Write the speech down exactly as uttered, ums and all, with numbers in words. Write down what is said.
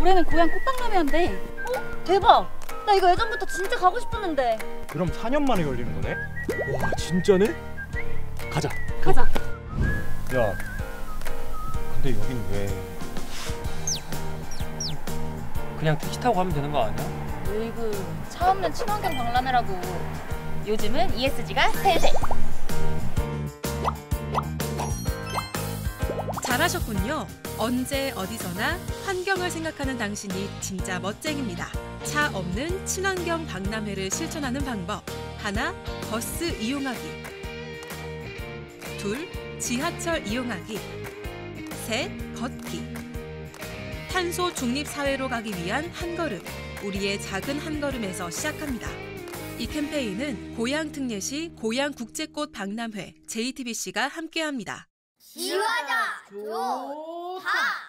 올해는 고향 꽃박람회한대. 어? 대박! 나 이거 예전부터 진짜 가고 싶었는데. 그럼 사 년 만에 열리는 거네? 와, 진짜네? 가자. 가자. 야, 근데 여긴 왜? 그냥 택시 타고 가면 되는 거 아니야? 으이구, 차 없는 친환경 박람회라고. 요즘은 이에스지가 세세. 잘하셨군요. 언제 어디서나 환경을 생각하는 당신이 진짜 멋쟁입니다. 차 없는 친환경 박람회를 실천하는 방법. 하나, 버스 이용하기. 둘, 지하철 이용하기. 셋, 걷기. 탄소 중립 사회로 가기 위한 한 걸음. 우리의 작은 한 걸음에서 시작합니다. 이 캠페인은 고양특례시 고양국제꽃 박람회 제이티비씨가 함께합니다. 지화자 좋다.